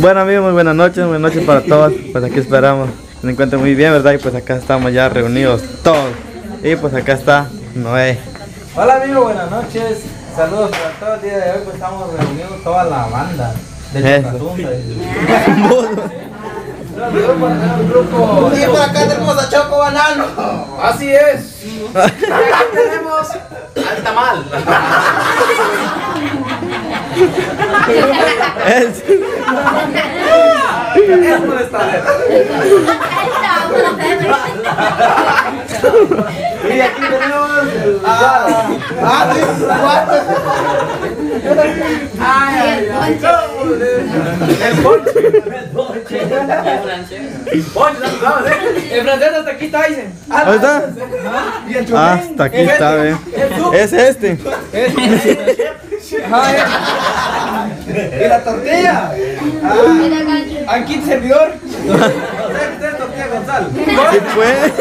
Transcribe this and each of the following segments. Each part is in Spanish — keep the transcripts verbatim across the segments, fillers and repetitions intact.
Bueno amigos, muy buenas noches, buenas noches para todos. Pues aquí esperamos que se encuentren muy bien, ¿verdad? Y pues acá estamos ya reunidos todos. Y pues acá está Noé. Hola amigos, buenas noches. Saludos para todos. El día de hoy pues estamos reunidos toda la banda de Chocatumba. Y por acá tenemos a Choco Banano. Así es. Aquí tenemos al tamal. Es... Es por esta vez. Y aquí tenemos el Ah, ah, sí, Ay, ay, el ponche. El ponche, ¿sabes? El francés hasta aquí está, dicen. ¿Dónde está? Hasta aquí está, ve. Es este. Y la tortilla. Ah, aquí el servidor. Usted es tortilla Gonzalo. Sí puede.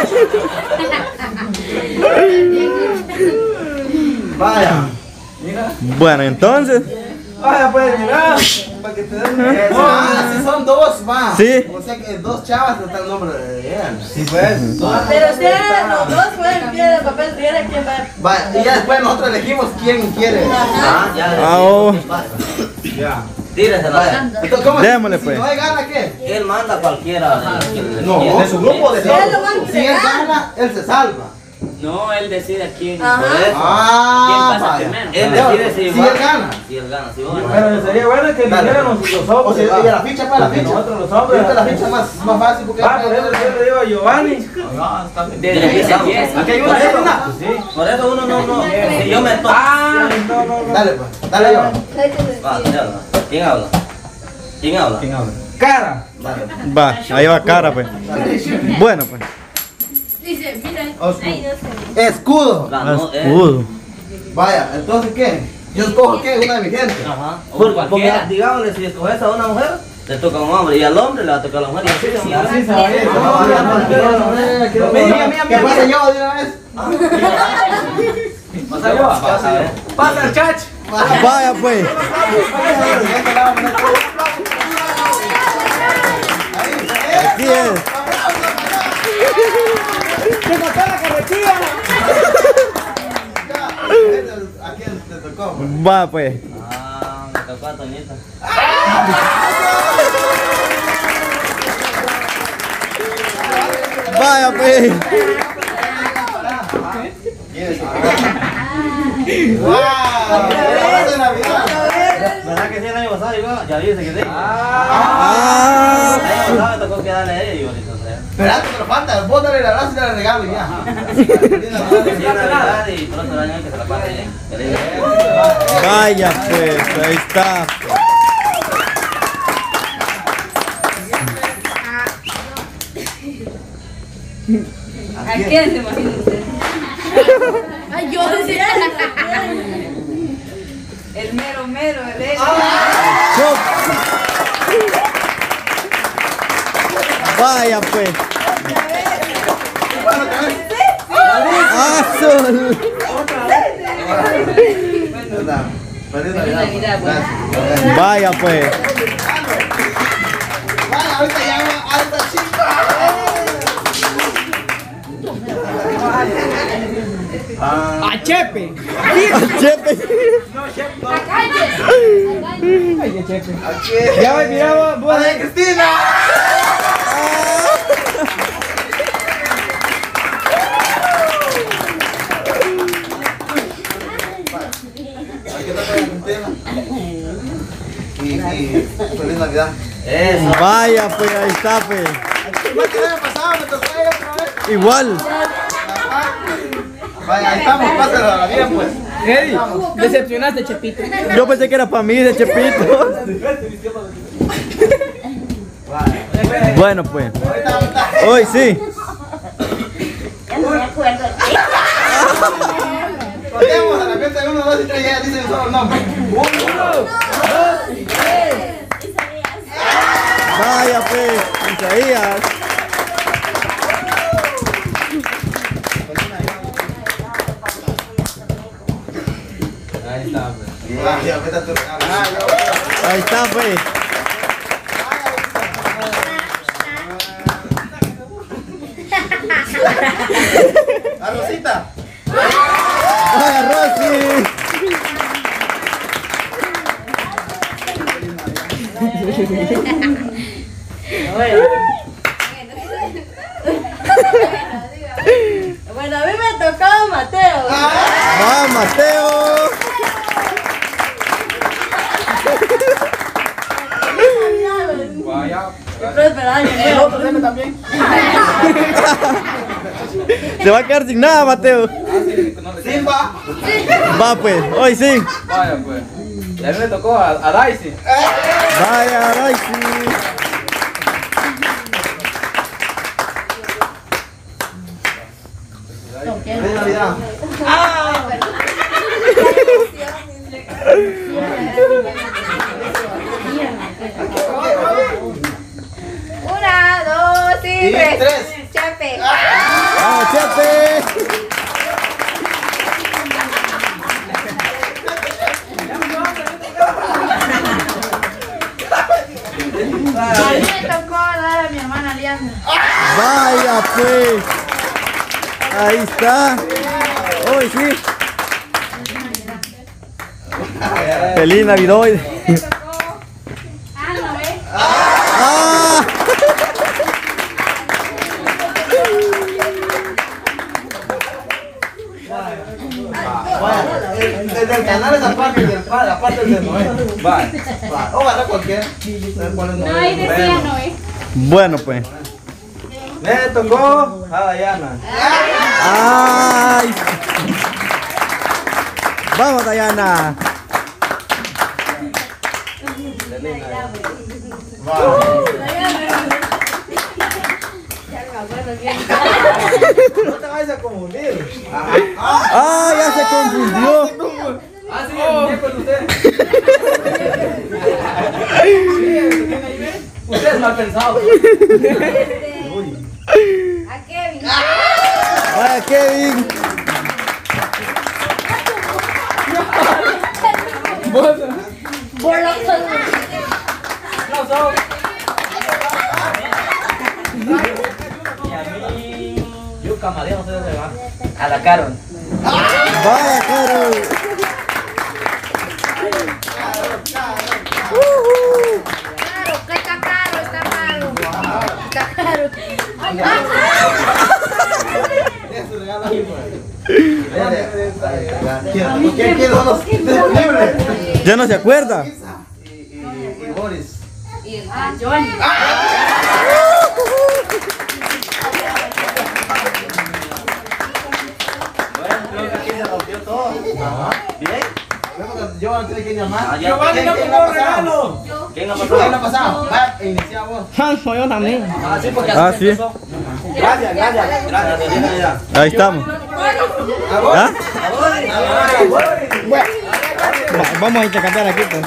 vaya. Mira. Bueno, entonces. Vaya, pues, mira. Para que te den. Ah, sí son dos, va. Sí. O sea que dos chavas está el nombre de él. Sí, pues. Pero ustedes, los dos fueron piedra de papel, ¿quieren quién va? Vaya, y ya después nosotros elegimos quién quiere. Ah, ya. Ah, oh. Ya. Tíresela. Vaya. Entonces, ¿cómo? Démosle, Si pues. no hay gana, ¿qué? Él manda a cualquiera. No, de su grupo de Él lo va a todos. Si él entregar. gana, él se salva. No, él decide a quién. Ajá. Por eso. Ah, ¿Quién pasa vaya. primero? Él decide si, Si va- él gana. Si él gana, si vos ganas. Pero sería bueno que Dale. vinieran los, los O hombres. sea, va. y la ficha para la Porque ficha. nosotros los hombres. Esta es la ficha más, más fácil porque Ah, por eso yo le digo a Giovanni. Desde que empezamos. Aquí hay una, Por hay eso- una. Sí. Por eso uno no, no. Si yo me toco. Ah, no, no, no. Dale, pues. Dale, yo. Va, dale, habla. ¿Quién habla? ¿Quién habla? ¿Quién habla? Cara. Dale. Va, ahí va cara, pues. Bueno, pues. Dice, mira, Oscu- ahí no sé. Escudo. Ganó él. Escudo. Vaya, entonces, ¿qué? Yo escojo, ¿qué? Una de mi gente. Ajá. O Por- cualquiera. porque- Digámosle, si escoges a una mujer, le toca a un hombre. Y al hombre le va a tocar a la mujer. Y así se va. Así se va a ir. No, ya no, quiero, no, eh, quiero- Mía, mía, mía, ¿Qué mía. pasa yo de una vez? Pasa yo, pasa yo. Pasa el chach. Vaya, pues. Aquí es. ¡Se mató la carretilla! Aquí te tocó. Va, pues. Ah, me tocó a Toñita. Vaya, pues. ¡Wow! ¡Qué de Navidad! ¿Verdad que sí el año pasado llegó? Ya dice que sí. Ah. El año pasado me tocó quedarle a ella y ahorita, o sea. Espérate, pero falta. Vos dale el abrazo y dale el regalo y ya. Sí, Navidad y pronto el año que se la pase bien. Feliz. Vaya, pues. Ahí está. ¿A quién se imagina usted? Ay, yo decía. El mero mero, el él. Chop. Vaya, pues. Azul. Feliz Navidad, Navidad. pues. Gracias. Vaya, pues. Vaya, ahorita ya va alta chica. ¡A Chepe! Chepe. ¡Ay, qué Chepe! Aquí. Ya va, mira, vos, vos. ¡Ay, Cristina! Aquí está Cristina. Y, y feliz Navidad. Eso. Vaya, pues. Ahí está, pues. Igual que el año pasado, me tocó a ella otra vez. Igual. Vaya, ahí estamos, pásalo bien pues. Eddie, decepcionaste, Chepito. Yo pensé que era para mí de Chepito. Bueno, pues. Ahorita vamos a estar. Hoy sí. Ya no me acuerdo. Contemos, a la cuenta de uno, dos y tres, ya dicen solo el nombre. Uno, dos y tres. Vaya, pues. Isaías. Ahí está, pues. Ah, ya, vete a tu regalo. Ah, ya, Ahí está, pues. Ah, Bueno. Bueno, a mí me ha tocado Mateo. ¡Va, Mateo! Vaya. Pero espera, El otro deme también. Se va a quedar sin nada, Mateo. Simba. Va pues, hoy sí. Vaya pues. Y a mí me tocó a, a Daisy. Vaya, Daisy. Feliz Navidad. Una, dos y, Y tres. tres. Chepe. ¡Vamos, Chepe! A mí me tocó dar a mi hermana Alianza. Vaya pues. Ahí está. Hoy sí. Feliz Navidad. Me tocó. Ah, no, ¿ves? ¡Ah! Bueno, el, el del canal es aparte del padre, aparte del de Noé. Vaya. Va, o agarra cualquiera. No, ahí decía no, ¿ves? Bueno pues. Me tocó a Diana. ¡Ay! Vamos, Dayana. No te vayas a confundir. ¡Ah! Ya se confundió. Ah, sí, el muñeco es usted. Usted es mal pensado. A Kevin. Vaya, Kevin. por los Aplausos. Y a mí. Yo camarero, no sé dónde va. A la Carol. Vaya, Carol. Claro, que está caro, está caro. Está caro. Eso regala ahí, ¿Quién quién quién son los disponibles? ¿Ya no se acuerda? Y, y, y Boris. Y a Johnny. Bueno, creo que aquí se rompió todo. Ajá. ¿Bien? Yo no tiene que llamar. Ah, ya. Giovanni, no ¿Quién como ha pasado? regalo. ¿Quién ha ¿Quién pasado? ha pasado? Va, inicia vos. Yo también. Ah, sí, porque así Ah, se sí. empezó. Gracias, gracias. Gracias, feliz Navidad. Ahí estamos. ¿A vos? ¿Ah? A vos. Va- Vamos a intercambiar aquí, pues.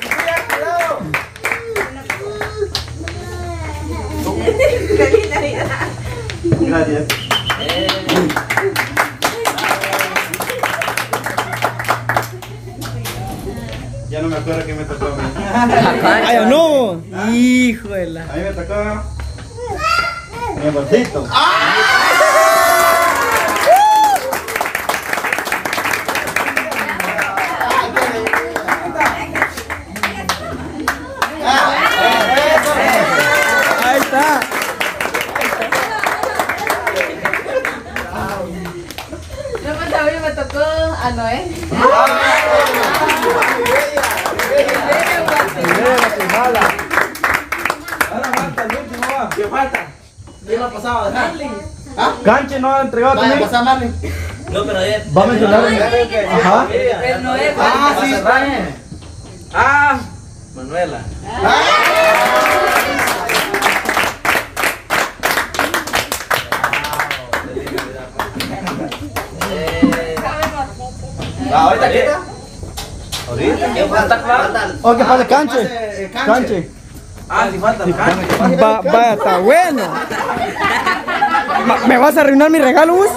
Gracias. Ya no me acuerdo quién me tocó a mí. ¡Ay, no! ¡Híjole! A mí me tocó mi gordito. Ahí está. Yo pues a mí me tocó a Noé. Ahora falta el último, va. ¿Qué falta? ¿Quién lo ha pasado a dejar? ¿Ah? Canche no ha entregado Vaya a también. pasar Marlin. No, pero ya. Va a mencionar. Ajá. El Noé fue Ah, sí. Ah, Manuela. Ah, ahorita quita. Ahorita, ¿quién falta? Falta. Oh, que pase canche. Pase, eh, canche. Canche. ah, sí falta el canche. Va, vaya, está bueno. Ma- ¿Me vas a arruinar mi regalo, vos?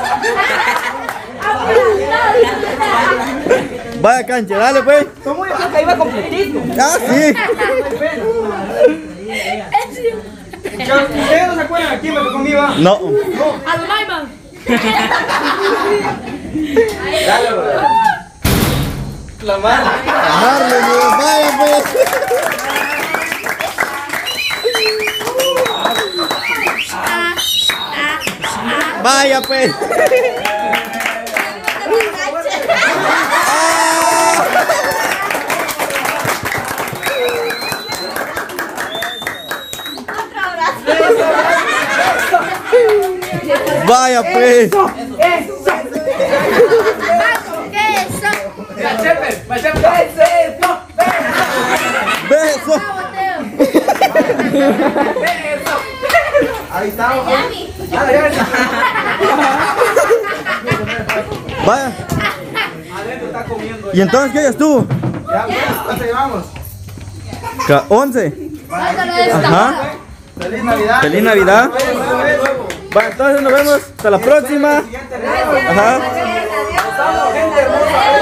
Vaya, canche, dale, pues. ¿Cómo yo que iba completito? Ah, sí. ¿Ustedes no se acuerdan a quién me tocó mi va? No. a los Maiman. Dale, bro. La mala. Marlon, vaya, pues. Vaya pues. Vaya pues. Beso. Ahí está. Vaya. Adentro está comiendo. ¿Y entonces qué ya estuvo? Ya, ¿cuánto llevamos? Ca- once. Ajá. Feliz Navidad. Feliz Navidad. Bueno, entonces nos vemos hasta la próxima. Ajá. Gente hermosa.